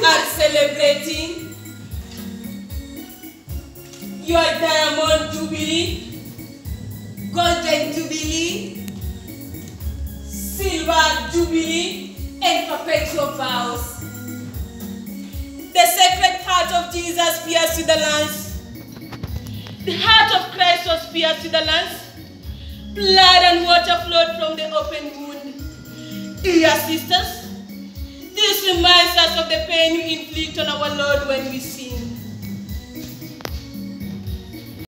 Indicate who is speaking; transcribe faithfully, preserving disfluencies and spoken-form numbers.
Speaker 1: are celebrating your Diamond Jubilee, Golden Jubilee, Silver Jubilee, and Perpetual Vows. The Sacred Heart of Jesus pierced to the lance. The heart of Christ was pierced to the lance. Blood and water flowed from the open wound. Dear sisters, this reminds us of the pain we inflict on our Lord when we sin.